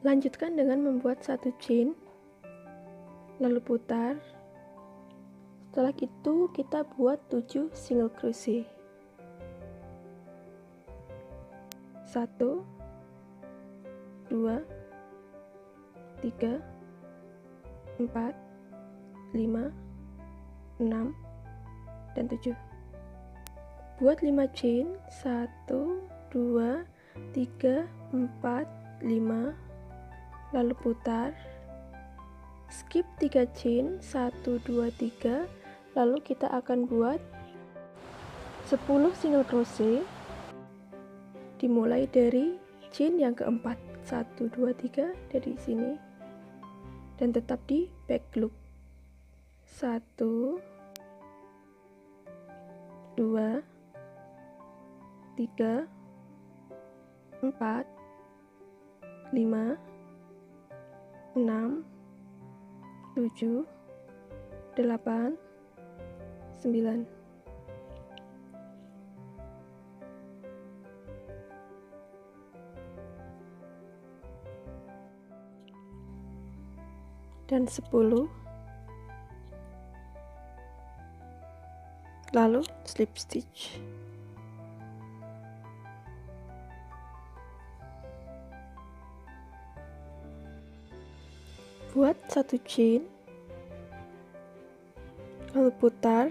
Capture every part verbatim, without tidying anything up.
Lanjutkan dengan membuat satu chain, lalu putar. Setelah itu kita buat tujuh single crochet. Satu, dua, tiga, empat, lima, enam, dan tujuh. Buat lima chain. Satu, dua, tiga, empat, lima. Lalu putar, skip tiga chain, satu, dua, tiga, lalu kita akan buat sepuluh single crochet dimulai dari chain yang keempat, satu, dua, tiga dari sini, dan tetap di back loop. Satu, dua, tiga, empat, lima, enam, tujuh, delapan, sembilan. Dan sepuluh. Lalu slip stitch. Buat satu chain, lalu putar,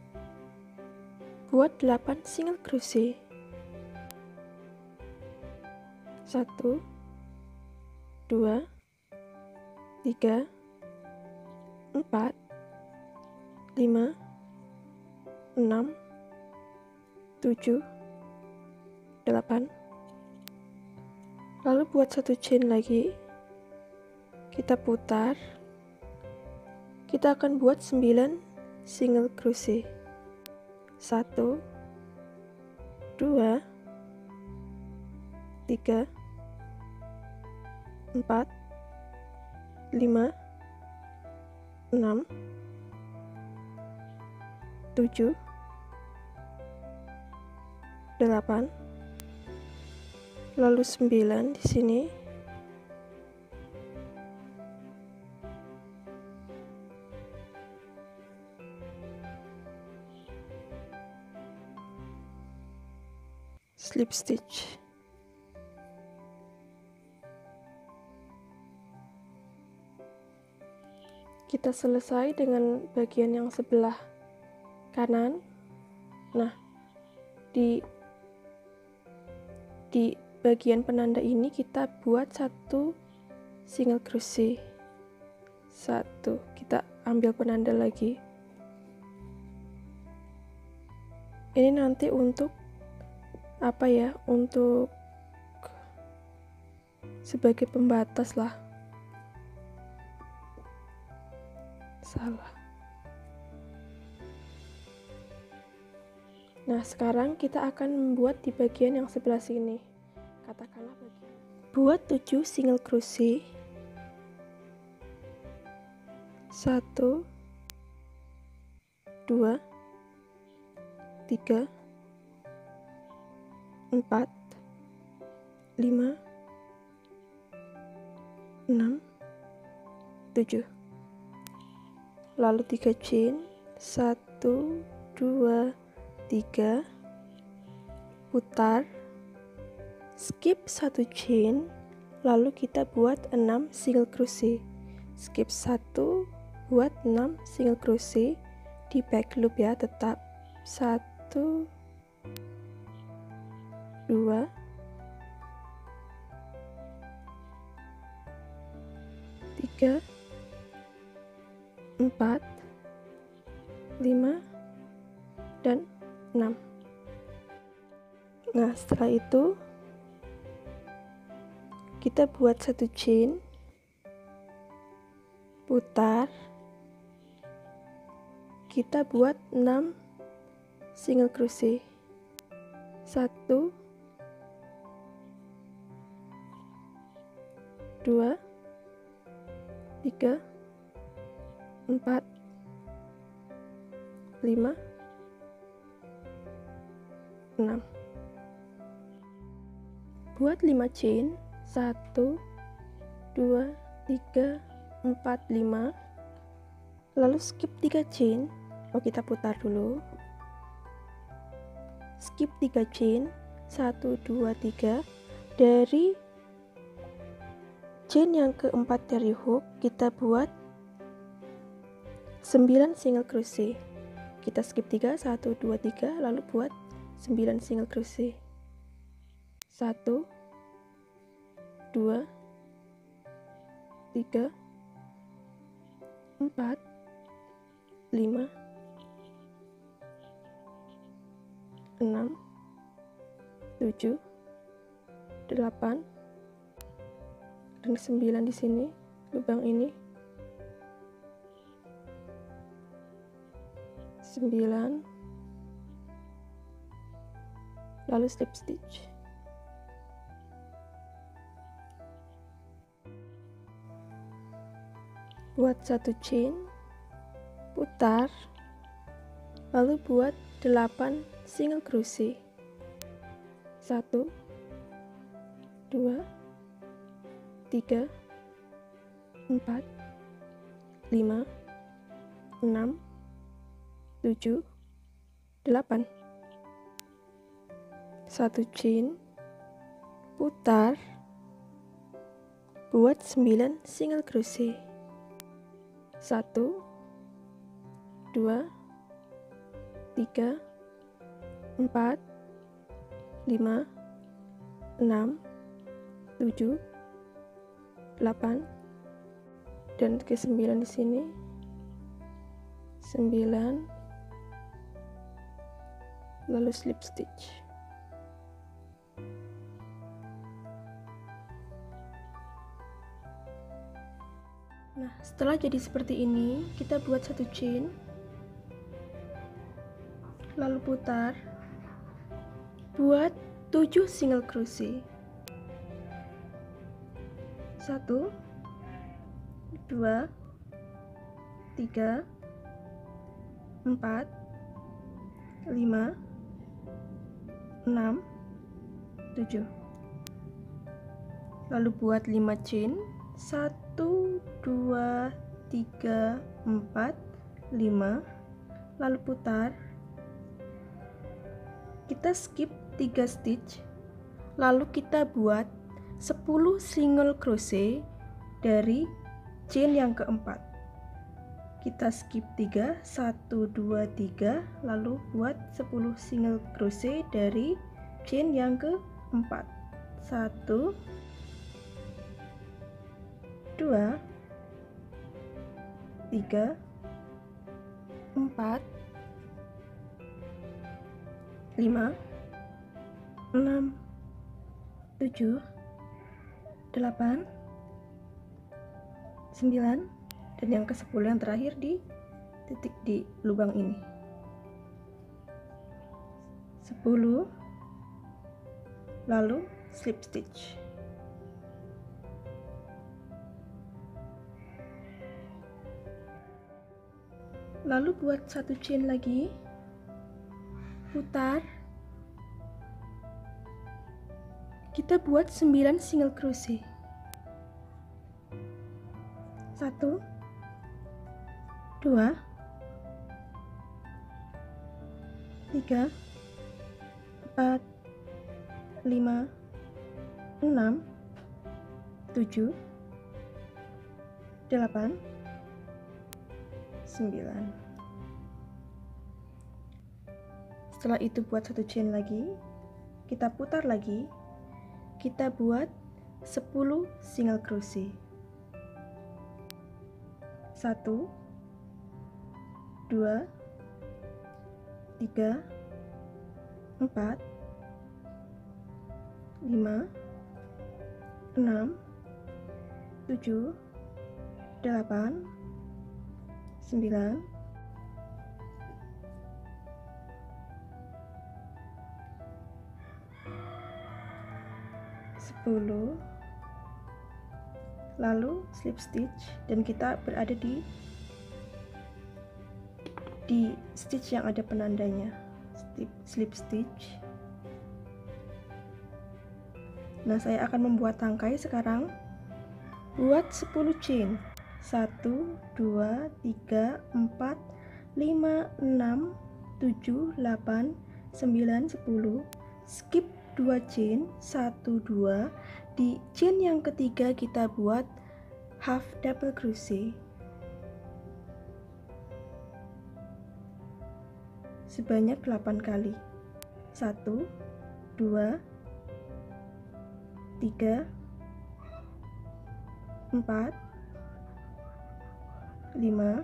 buat delapan single crochet. Satu, dua, tiga, empat, lima, enam, tujuh, delapan. Lalu buat satu chain lagi. Kita putar, kita akan buat sembilan single crochet. Satu, dua, tiga, empat, lima, enam, tujuh, delapan, lalu sembilan di sini. Slip stitch. Kita selesai dengan bagian yang sebelah kanan. Nah, di di bagian penanda ini kita buat satu single crochet. Satu, kita ambil penanda lagi. Ini nanti untuk apa ya, untuk sebagai pembatas lah. Salah. Nah, sekarang kita akan membuat di bagian yang sebelah sini. Katakanlah bagian. Buat tujuh single crochet. Satu, dua, tiga, empat, lima, enam, tujuh. Lalu tiga chain, satu, dua, tiga, putar, skip satu chain, lalu kita buat enam single crochet. Skip satu, buat enam single crochet di back loop ya, tetap. Satu, dua, tiga, empat, lima, dan enam. Nah, setelah itu kita buat satu chain, putar, kita buat enam single crochet. Satu, dua, tiga, empat, lima, enam. Buat lima chain. Satu, dua, tiga, empat, lima. Lalu skip tiga chain. Oh, kita putar dulu. Skip tiga chain, satu, dua, tiga. Dari chain yang keempat dari hook, kita buat sembilan single crochet. Kita skip tiga, satu, dua, tiga, lalu buat sembilan single crochet. satu, dua, tiga, empat, lima, enam, tujuh, delapan, dan sembilan di sini, lubang ini. sembilan, lalu slip stitch. Buat satu chain, putar, lalu buat delapan single crochet. Satu, dua, tiga, empat, lima, enam, tujuh, delapan. Satu chain, putar, buat sembilan single crochet. Satu, dua, tiga, empat, lima, enam, tujuh, delapan, dan ke sembilan di sini. Sembilan, lalu slip stitch. Nah, setelah jadi seperti ini, kita buat satu chain, lalu putar, buat tujuh single crochet. Satu, dua, tiga, empat, lima, enam, tujuh. Lalu buat lima chain. Satu, dua, tiga, empat, lima. Lalu putar. Kita skip tiga stitch. Lalu kita buat sepuluh single crochet dari chain yang keempat. Kita skip tiga, satu, dua, tiga, lalu buat sepuluh single crochet dari chain yang keempat. Satu, dua, tiga, empat, lima, enam, tujuh, delapan, sembilan, dan yang ke sepuluh yang terakhir di titik di lubang ini. Sepuluh, lalu slip stitch. Lalu buat satu chain lagi, putar, kita buat sembilan single crochet. Satu, dua, tiga, empat, lima, enam, tujuh, delapan, sembilan. Setelah itu buat satu chain lagi, kita putar lagi, kita buat sepuluh single crochet. Satu, dua, tiga, empat, lima, enam, tujuh, delapan, sembilan, sepuluh, lalu slip stitch, dan kita berada di di stitch yang ada penandanya, slip, slip stitch. Nah, saya akan membuat tangkai sekarang. Buat sepuluh chain. Satu, dua, tiga, empat, lima, enam, tujuh, delapan, sembilan, sepuluh. Skip dua chain, satu, dua. Di chain yang ketiga kita buat half double crochet sebanyak delapan kali. Satu, dua, tiga, empat, lima,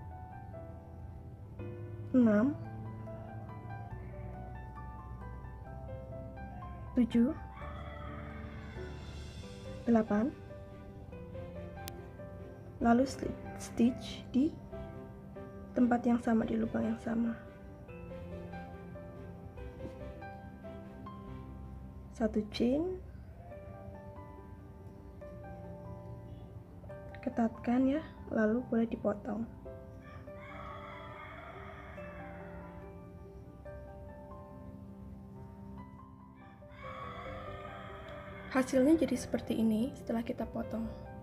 enam, tujuh, delapan, lalu stitch di tempat yang sama, di lubang yang sama. Satu chain, ketatkan ya, lalu boleh dipotong. Hasilnya jadi seperti ini setelah kita potong.